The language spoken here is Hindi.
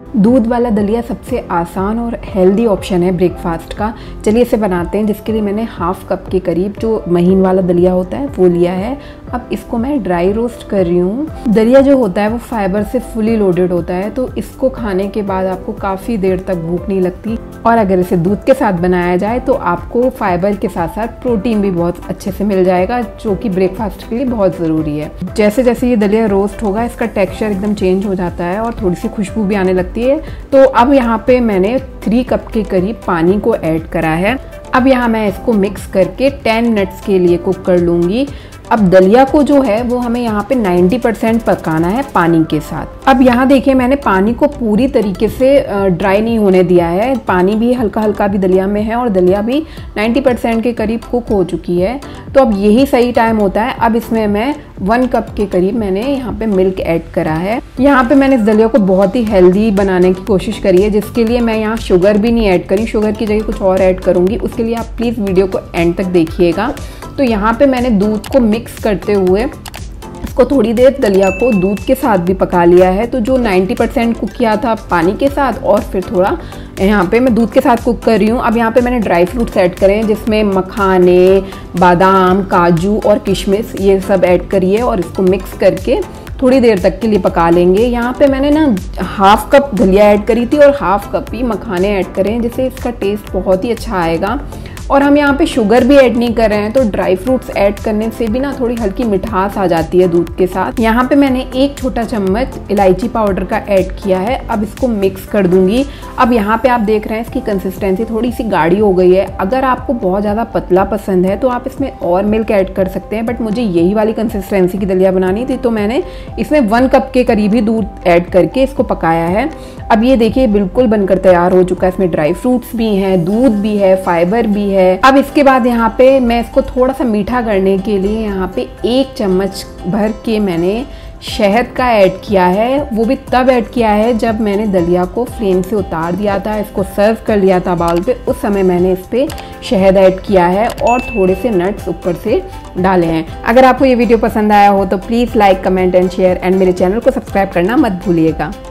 दूध वाला दलिया सबसे आसान और हेल्दी ऑप्शन है ब्रेकफास्ट का। चलिए इसे बनाते हैं, जिसके लिए मैंने हाफ कप के करीब जो महीन वाला दलिया होता है वो लिया है। अब इसको मैं ड्राई रोस्ट कर रही हूँ। दलिया जो होता है वो फाइबर से फुली लोडेड होता है, तो इसको खाने के बाद आपको काफ़ी देर तक भूख नहीं लगती। और अगर इसे दूध के साथ बनाया जाए तो आपको फाइबर के साथ साथ प्रोटीन भी बहुत अच्छे से मिल जाएगा, जो कि ब्रेकफास्ट के लिए बहुत ज़रूरी है। जैसे जैसे ये दलिया रोस्ट होगा इसका टेक्सचर एकदम चेंज हो जाता है और थोड़ी सी खुशबू भी आने लगती है। तो अब यहाँ पे मैंने 3 कप के करीब पानी को ऐड करा है। अब यहाँ मैं इसको मिक्स करके 10 मिनट्स के लिए कुक कर लूँगी। अब दलिया को जो है वो हमें यहाँ पे 90% पकाना है पानी के साथ। अब यहाँ देखिए मैंने पानी को पूरी तरीके से ड्राई नहीं होने दिया है, पानी भी हल्का हल्का भी दलिया में है और दलिया भी 90% के करीब कुक हो चुकी है। तो अब यही सही टाइम होता है। अब इसमें मैं 1 कप के करीब मैंने यहाँ पे मिल्क ऐड करा है। यहाँ पे मैंने इस दलिया को बहुत ही हेल्दी बनाने की कोशिश करी है, जिसके लिए मैं यहाँ शुगर भी नहीं ऐड करी, शुगर की जगह कुछ और ऐड करूँगी। उसके लिए आप प्लीज़ वीडियो को एंड तक देखिएगा। तो यहाँ पे मैंने दूध को मिक्स करते हुए इसको थोड़ी देर दलिया को दूध के साथ भी पका लिया है। तो जो 90% कुक किया था पानी के साथ और फिर थोड़ा यहाँ पे मैं दूध के साथ कुक कर रही हूँ। अब यहाँ पे मैंने ड्राई फ्रूट्स ऐड करे हैं, जिसमें मखाने, बादाम, काजू और किशमिश ये सब ऐड करिए और इसको मिक्स करके थोड़ी देर तक के लिए पका लेंगे। यहाँ पे मैंने ना हाफ कप दलिया ऐड करी थी और हाफ कप ही मखाने ऐड करे हैं, जिससे इसका टेस्ट बहुत ही अच्छा आएगा। और हम यहाँ पे शुगर भी ऐड नहीं कर रहे हैं, तो ड्राई फ्रूट्स ऐड करने से भी ना थोड़ी हल्की मिठास आ जाती है दूध के साथ। यहाँ पे मैंने 1 छोटा चम्मच इलायची पाउडर का ऐड किया है। अब इसको मिक्स कर दूंगी। अब यहाँ पे आप देख रहे हैं इसकी कंसिस्टेंसी थोड़ी सी गाढ़ी हो गई है। अगर आपको बहुत ज़्यादा पतला पसंद है तो आप इसमें और मिल्क ऐड कर सकते हैं, बट मुझे यही वाली कंसिस्टेंसी की दलिया बनानी थी, तो मैंने इसमें 1 कप के करीब ही दूध ऐड करके इसको पकाया है। अब ये देखिए बिल्कुल बनकर तैयार हो चुका है। इसमें ड्राई फ्रूट्स भी हैं, दूध भी है, फाइबर भी है। अब इसके बाद यहाँ पे मैं इसको थोड़ा सा मीठा करने के लिए यहाँ पे 1 चम्मच भर के मैंने शहद का ऐड किया है। वो भी तब ऐड किया है जब मैंने दलिया को फ्लेम से उतार दिया था, इसको सर्व कर लिया था बाउल पे, उस समय मैंने इस पे शहद ऐड किया है और थोड़े से नट्स ऊपर से डाले हैं। अगर आपको ये वीडियो पसंद आया हो तो please like, comment and share एंड मेरे चैनल को सब्सक्राइब करना मत भूलिएगा।